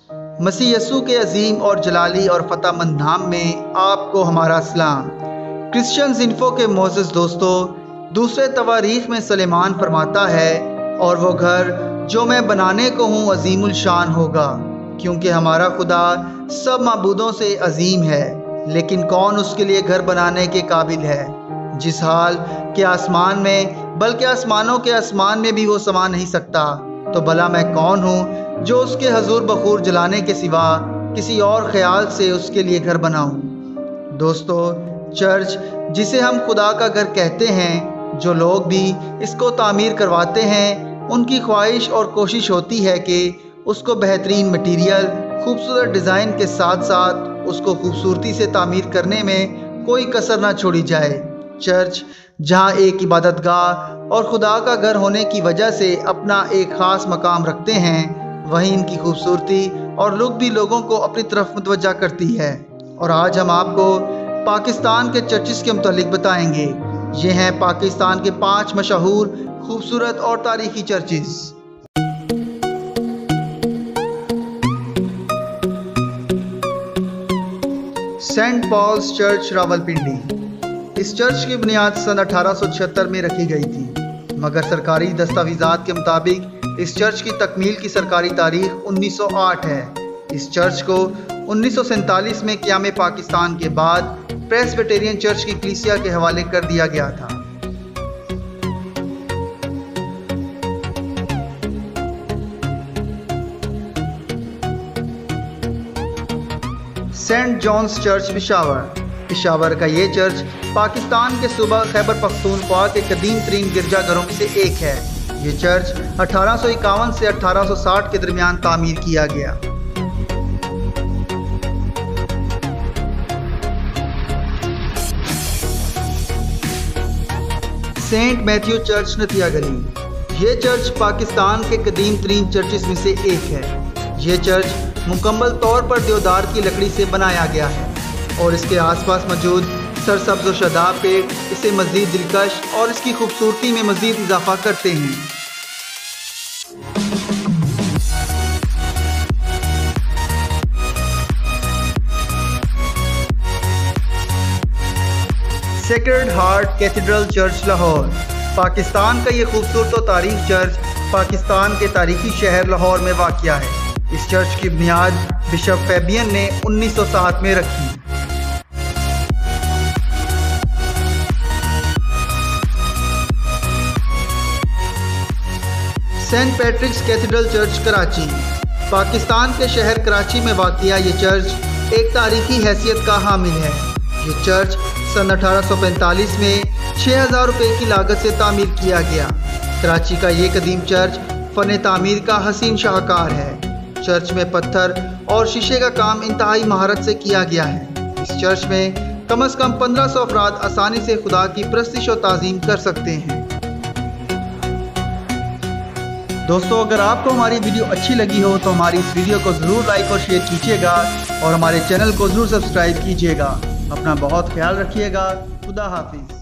मसीह यस्सू के अजीम और जलाली और फतहमंद नाम में आपको हमारा सलाम। क्रिश्चियन इन्फो के मोअज़्ज़ज़ दोस्तों, दूसरे तवारीख में सुलेमान फरमाता है, और वो घर जो मैं बनाने को हूँ अजीमुल शान होगा, क्योंकि हमारा खुदा सब माबूदों से अजीम है, लेकिन कौन उसके लिए घर बनाने के काबिल है। जिस हाल के आसमान में, बल्कि आसमानों के आसमान में भी वो समा नहीं सकता, तो भला मैं कौन हूँ जो उसके हजूर बखूर जलाने के सिवा किसी और ख्याल से उसके लिए घर बनाऊं। दोस्तों, चर्च जिसे हम खुदा का घर कहते हैं, जो लोग भी इसको तामीर करवाते हैं, उनकी ख्वाहिश और कोशिश होती है कि उसको बेहतरीन मटीरियल, खूबसूरत डिज़ाइन के साथ साथ उसको खूबसूरती से तामीर करने में कोई कसर ना छोड़ी जाए। चर्च जहाँ एक इबादतगाह और खुदा का घर होने की वजह से अपना एक ख़ास मकाम रखते हैं, वहीं इनकी खूबसूरती और लुक भी लोगों को अपनी तरफ मुतवज्जा करती है। और आज हम आपको पाकिस्तान के चर्चिस के मुतालिक बताएंगे। ये हैं पाकिस्तान के 5 मशहूर, खूबसूरत और तारीखी churches. Saint Paul's Church Rawalpindi. इस चर्च की बुनियाद सन 1876 में रखी गई थी, मगर सरकारी दस्तावेज़ात के मुताबिक इस चर्च की तकमील की सरकारी तारीख 1908 है। इस चर्च को 1947 में क़याम पाकिस्तान के बाद प्रेस्बिटेरियन चर्च की कलीसिया के हवाले कर दिया गया था। सेंट जॉन्स चर्च पेशावर का ये चर्च पाकिस्तान के सूबा खैबर पख्तूनख्वा के कदीम तरीन गिरजाघरों में से एक है। ये चर्च 1851 से 1860 के दरमियान तामीर किया गया। सेंट मैथ्यू चर्च नथिया गली। ये चर्च पाकिस्तान के कदीम तरीन चर्चिस में से एक है। ये चर्च मुकम्मल तौर पर देवदार की लकड़ी से बनाया गया है, और इसके आसपास मौजूद सरसब्ज़ और शादाब पेड़ इसे मज़ीद दिलकश और इसकी खूबसूरती में मज़ीद इजाफा करते हैं। Sacred Heart Cathedral Church Lahore. Pakistan का ये खूबसूरत और तारीख चर्च पाकिस्तान के तारीखी शहर लाहौर में वाक़या है। इस चर्च की बुनियाद बिशप फैबियन ने 1907 में रखी। Saint Patrick's Cathedral Church Karachi. Pakistan के शहर कराची में वाक़या ये चर्च एक तारीखी हैसियत का हामिल है। ये चर्च सन 1845 में 6000 रुपये की लागत से तामीर किया गया। कराची का ये कदीम चर्च फ़न तामीर का हसीन शाहकार है। चर्च में पत्थर और शीशे का काम इंतहाई महारत से किया गया है। इस चर्च में कम से कम 1500 अफराद आसानी से खुदा की परस्तिश और ताज़ीम कर सकते हैं। दोस्तों, अगर आपको हमारी वीडियो अच्छी लगी हो तो हमारी इस वीडियो को ज़रूर लाइक और शेयर कीजिएगा, और हमारे चैनल को ज़रूर सब्सक्राइब कीजिएगा। अपना बहुत ख्याल रखिएगा। खुदा हाफिज़।